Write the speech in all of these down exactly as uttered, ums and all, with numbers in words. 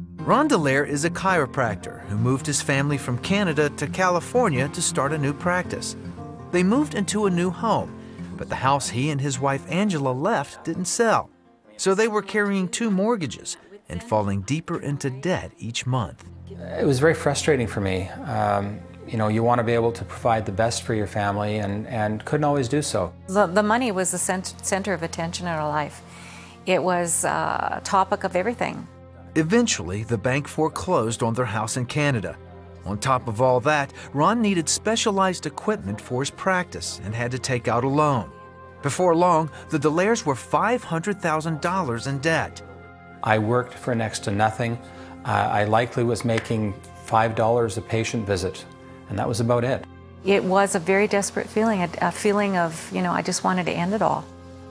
Ron Delaire is a chiropractor who moved his family from Canada to California to start a new practice. They moved into a new home, but the house he and his wife Angela left didn't sell. So they were carrying two mortgages and falling deeper into debt each month. It was very frustrating for me. Um, you know, you want to be able to provide the best for your family and, and couldn't always do so. The, the money was the cent center of attention in our life. It was a topic of everything. Eventually, the bank foreclosed on their house in Canada. On top of all that, Ron needed specialized equipment for his practice and had to take out a loan. Before long, the Delaires were five hundred thousand dollars in debt. I worked for next to nothing. Uh, I likely was making five dollars a patient visit, and that was about it. It was a very desperate feeling, a, a feeling of, you know, I just wanted to end it all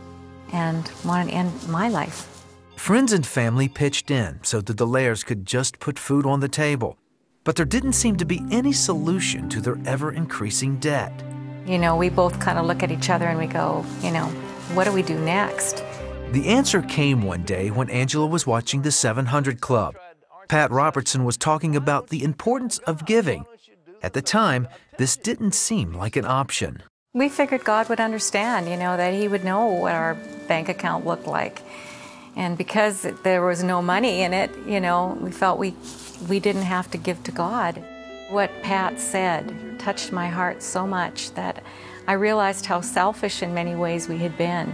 and wanted to end my life. Friends and family pitched in so the Delaires could just put food on the table. But there didn't seem to be any solution to their ever-increasing debt. You know, we both kind of look at each other and we go, you know, what do we do next? The answer came one day when Angela was watching the seven hundred Club. Pat Robertson was talking about the importance of giving. At the time, this didn't seem like an option. We figured God would understand, you know, that He would know what our bank account looked like. And because there was no money in it, you know, we felt we, we didn't have to give to God. What Pat said touched my heart so much that I realized how selfish in many ways we had been,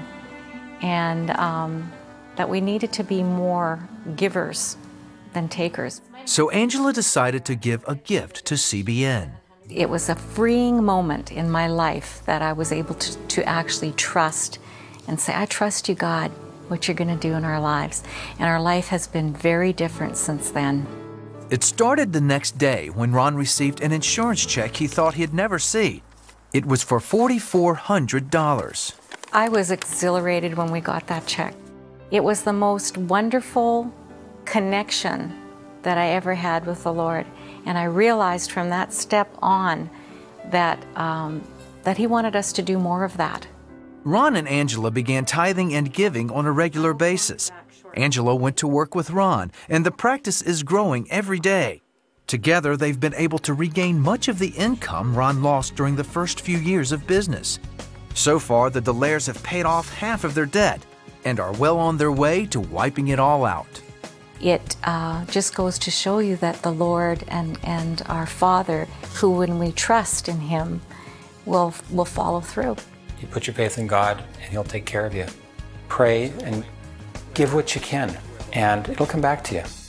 and um, that we needed to be more givers than takers. So Angela decided to give a gift to C B N. It was a freeing moment in my life that I was able to, to actually trust and say, I trust you, God, what you're going to do in our lives. And our life has been very different since then. It started the next day when Ron received an insurance check he thought he'd never see. It was for four thousand four hundred dollars. I was exhilarated when we got that check. It was the most wonderful connection that I ever had with the Lord. And I realized from that step on that, um, that He wanted us to do more of that. Ron and Angela began tithing and giving on a regular basis. Angela went to work with Ron, and the practice is growing every day. Together, they've been able to regain much of the income Ron lost during the first few years of business. So far, the Delaires have paid off half of their debt and are well on their way to wiping it all out. It uh, just goes to show you that the Lord and, and our Father, who when we trust in Him, will, will follow through. You put your faith in God and He'll take care of you. Pray and give what you can, and it'll come back to you.